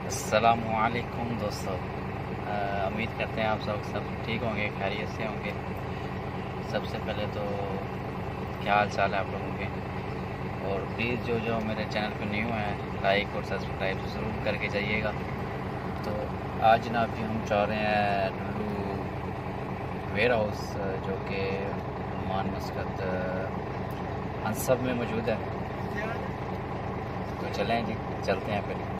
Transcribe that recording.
अस्सलामुअलैकुम दोस्तों, उम्मीद करते हैं आप सब ठीक होंगे, खैरियत से होंगे। सबसे पहले तो क्या हाल चाल है आप लोगों के। और प्लीज़ जो मेरे चैनल पे न्यू हैं लाइक और सब्सक्राइब ज़रूर करके जाइएगा। तो आज जनाब जी हम जा रहे हैं लुलू वेयर हाउस जो कि ओमान मस्कत अंसब में मौजूद है। तो चलें जी, चलते हैं फिर।